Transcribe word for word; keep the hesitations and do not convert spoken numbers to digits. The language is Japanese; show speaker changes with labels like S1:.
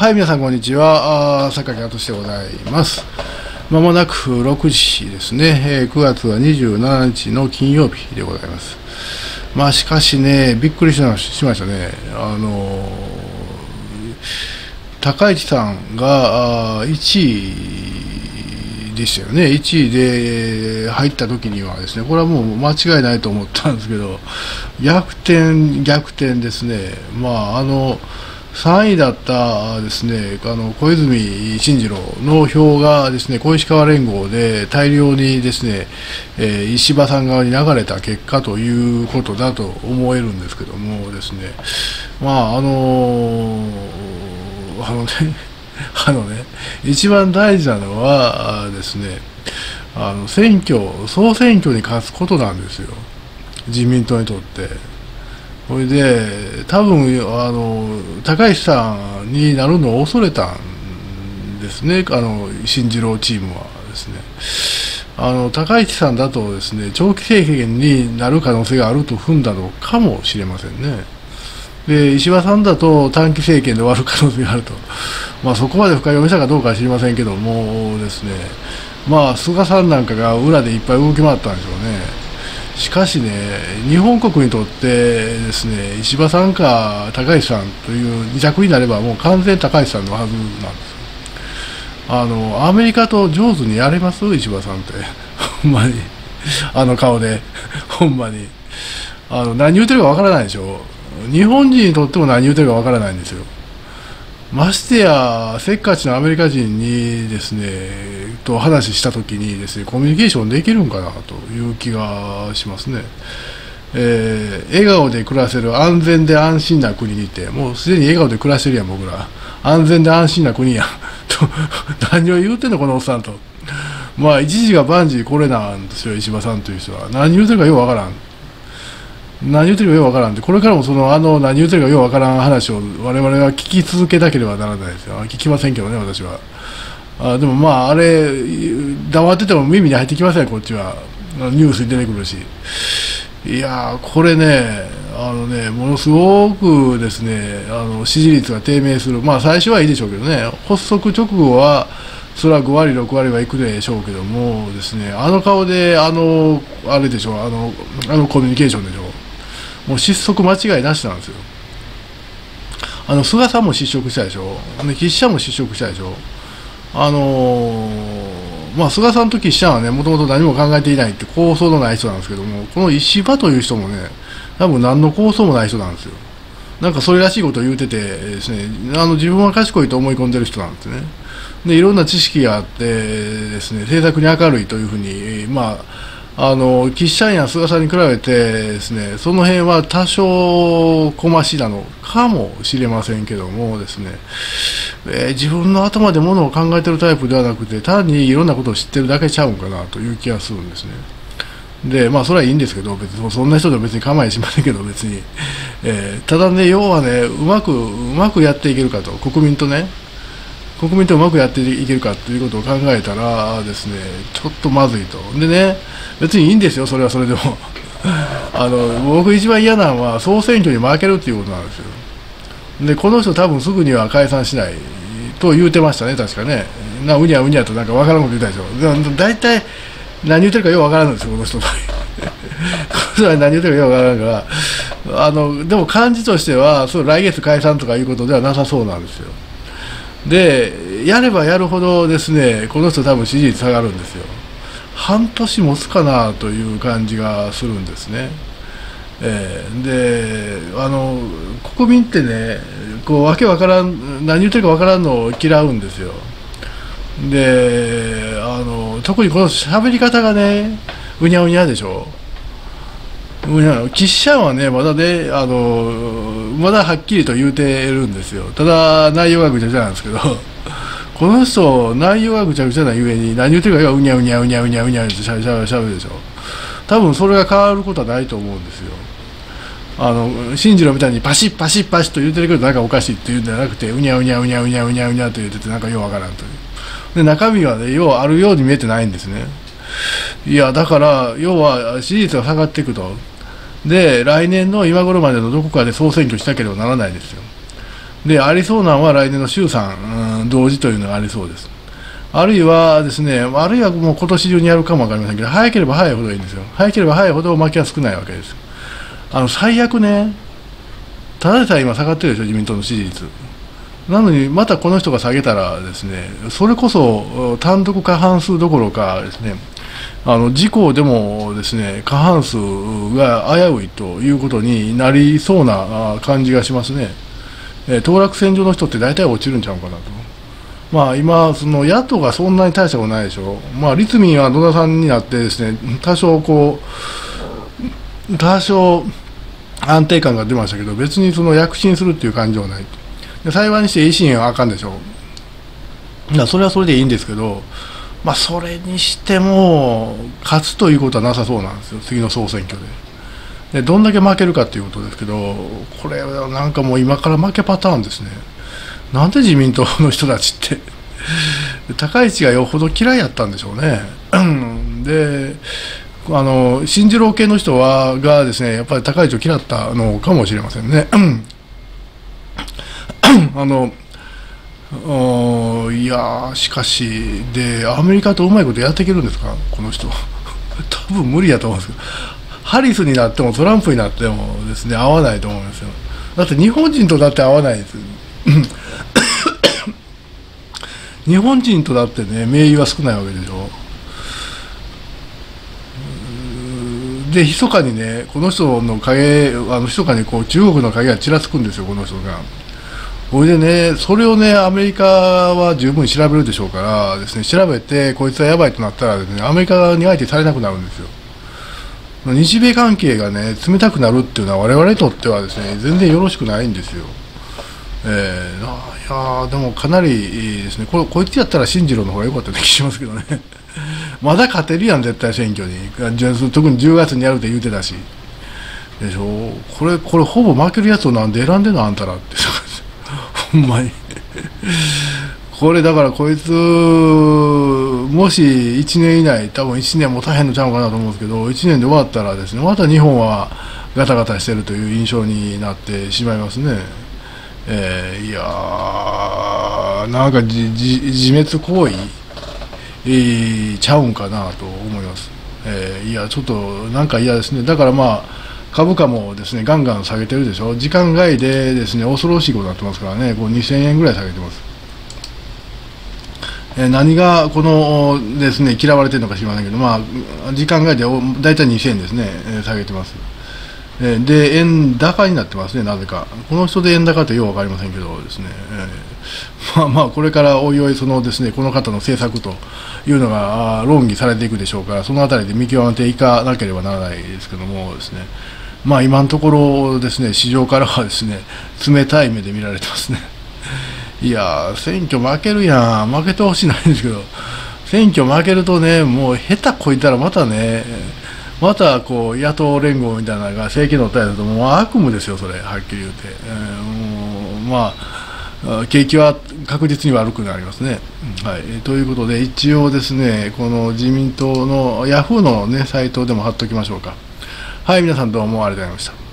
S1: はい、皆さんこんにちは。榊敦でございます。まもなくろくじですね、えー、くがつはにじゅうしちにちの金曜日でございます。まあしかしね、びっくりしましたね。あのー、高市さんがいちいでしたよね。いちいで入った時にはですね、これはもう間違いないと思ったんですけど、逆転逆転ですね。まああのさんいだったですね、あの小泉進次郎の票がですね、小石河連合で大量にですね、えー、石破さん側に流れた結果ということだと思えるんですけどもですね、まああのー、あのね、あのね、一番大事なのはですね、あの選挙、総選挙に勝つことなんですよ、自民党にとって。それで多分あの高市さんになるのを恐れたんですね、あの進次郎チームはですね。あの高市さんだとですね、長期政権になる可能性があると踏んだのかもしれませんね。で石破さんだと短期政権で終わる可能性があると、まあ、そこまで深読みしたかどうかは知りませんけどもですね、まあ、菅さんなんかが裏でいっぱい動き回ったんでしょうね。しかしね、日本国にとってですね、石破さんか高市さんというに着になればもう完全高市さんのはずなんです。あのアメリカと上手にやれます石破さんってほんまにあの顔でほんまにあの何言ってるかわからないでしょ。日本人にとっても何言ってるかわからないんですよ。ましてやせっかちのアメリカ人にですねと話したときにですね、コミュニケーションできるんかなという気がしますね。えー、笑顔で暮らせる安全で安心な国にいて、もうすでに笑顔で暮らしてるやん僕ら、安全で安心な国やんと何を言うてんのこのおっさんと。まあ一時が万事これなんですよ、石破さんという人は。何言うてるかようわからん、何言ってるかようわからんって、これからもそのあの何言ってるかようわからん話を我々は聞き続けなければならないですよ。聞きませんけどね、私は。あでもまああれ黙ってても耳に入ってきません、こっちは。ニュースに出てくるし。いやーこれね、あのねものすごくですね、あの支持率が低迷する。まあ最初はいいでしょうけどね、発足直後はそれはごわりろくわりはいくでしょうけどもですね、あの顔であのあれでしょう、あのあのコミュニケーションでしょう、もう失速間違いなしなんですよ。あの菅さんも失職したでしょ、岸下も失職したでしょ。あのー、まあ菅さんと岸下はね、もともと何も考えていないって構想のない人なんですけども、この石破という人もね、多分何の構想もない人なんですよ。なんかそれらしいことを言うててですね、あの自分は賢いと思い込んでる人なんですね。でいろんな知識があってですね、政策に明るいというふうに、まああの岸下や菅さんに比べてですね、その辺は多少小増しなのかもしれませんけどもですね、えー、自分の頭でものを考えてるタイプではなくて、単にいろんなことを知ってるだけちゃうんかなという気がするんですね。でまあそれはいいんですけど、別にそんな人では別に構いしませんけど、別に、えー、ただね、要はね、うまくうまくやっていけるかと、国民とね国民とうまくやっていけるかということを考えたらですね、ちょっとまずいと。でね、別にいいんですよ、それはそれでもあの僕一番嫌なのは総選挙に負けるっていうことなんですよ。でこの人多分すぐには解散しないと言うてましたね、確かね。なうにゃうにゃとなんか分からんこと言ったでしょ。大体何言ってるかよう分からんのですよ、この人この人は何言ってるかよう分からんから、あのでも感じとしてはそう来月解散とかいうことではなさそうなんですよ。でやればやるほどですね、この人多分支持率下がるんですよ。半年持つかなという感じがするんですね。えー、であの国民ってね、こうわけわからん、何言ってるかわからんのを嫌うんですよ。であの特にこの喋り方がね、うにゃうにゃでしょ。うにゃ岸下はね、まだね、あのまだはっきりと言うてるんですよ。ただ内容がぐちゃぐちゃなんですけどこの人内容がぐちゃぐちゃなゆえに何言ってるかうにゃうにゃうにゃうにゃうにゃってしゃべしゃべしゃべるでしょ。多分それが変わることはないと思うんですよ。あの進次郎みたいにパシッパシッパシッと言ってるけどなんかおかしいっていうんじゃなくて、うにゃうにゃうにゃうにゃうにゃうにゃと言っててなんかようわからんという。で中身はね、ようあるように見えてないんですね。いやだから要は支持率が下がっていくと。で来年の今頃までのどこかで総選挙しなければならないですよ。 で、ありそうなのは来年の衆参、うん、同時というのがありそうです。あるいはですね、あるいはもう今年中にやるかもわかりませんけど、早ければ早いほどいいんですよ。早ければ早いほど負けは少ないわけです。あの最悪ね、ただでさえ今下がってるでしょ、自民党の支持率。なのに、またこの人が下げたらですね、それこそ単独過半数どころかですね、あの自公でもですね、過半数が危ういということになりそうな感じがしますね。えー、当落線上の人って大体落ちるんちゃうかなと。まあ今、その野党がそんなに大したことないでしょ。まあ立民は野田さんになってですね、多少こう、多少安定感が出ましたけど、別にその躍進するっていう感じはない。で幸いにして維新はあかんでしょう。だからそれはそれでいいんですけど、まあそれにしても勝つということはなさそうなんですよ、次の総選挙で。でどんだけ負けるかということですけど、これはなんかもう今から負けパターンですね。なんで自民党の人たちって高市がよほど嫌いやったんでしょうね。で、あの新次郎系の人はがですね、やっぱり高市を嫌ったのかもしれませんね。あのいやしかしでアメリカとうまいことやっていけるんですか、この人。多分無理やと思うんですけど、ハリスになってもトランプになってもですね合わないと思うんですよ。だって日本人とだって合わないです。日本人とだってね名誉は少ないわけでしょ。で密かにねこの人の影、あの密かにこう中国の影がちらつくんですよ、この人が。それでね、それをね、アメリカは十分調べるでしょうからですね、調べて、こいつはやばいとなったらですね、アメリカに相手されなくなるんですよ。日米関係がね、冷たくなるっていうのは、我々にとってはですね、全然よろしくないんですよ。えー、いやでもかなりいいですね、こ、こいつやったら進次郎の方が良かったような気しますけどね。まだ勝てるやん、絶対選挙に。特にじゅうがつにやるって言うてたし。でしょ、これ、これほぼ負けるやつをなんで選んでんの、あんたらって。ほんまにこれだからこいつもしいちねん以内、多分いちねんも大変のちゃうかなと思うんですけど、いちねんで終わったらですね、また日本はガタガタしてるという印象になってしまいますね。えー、いやーなんかじじ自滅行為、えー、ちゃうんかなと思います。えー、いやちょっとなんか嫌ですね。だからまあ株価もですねガンガン下げてるでしょ。時間外でですね恐ろしいことになってますからね、こうにせんえんぐらい下げてます。えー、何がこのですね嫌われてるのか知りませんけど、まあ時間外でだいたいにせんえんですね、えー、下げてます。えー、で円高になってますね、なぜか。この人で円高ってよう分かりませんけどですね、えー、まあまあこれからおいおいそのですねこの方の政策というのが論議されていくでしょうから、そのあたりで見極めていかなければならないですけどもですね。まあ今のところですね、市場からはですね、冷たい目で見られてますね。いやー、選挙負けるやん、負けてほしいないんですけど、選挙負けるとね、もう下手こいたらまたね、またこう野党連合みたいなのが政権の対だと、もう悪夢ですよ、それ、はっきり言うて。えー、もうまあ、景気は確実に悪くなりますね。はい、ということで、一応ですね、この自民党のヤフーの、ね、サイトでも貼っておきましょうか。はい、皆さんどうもありがとうございました。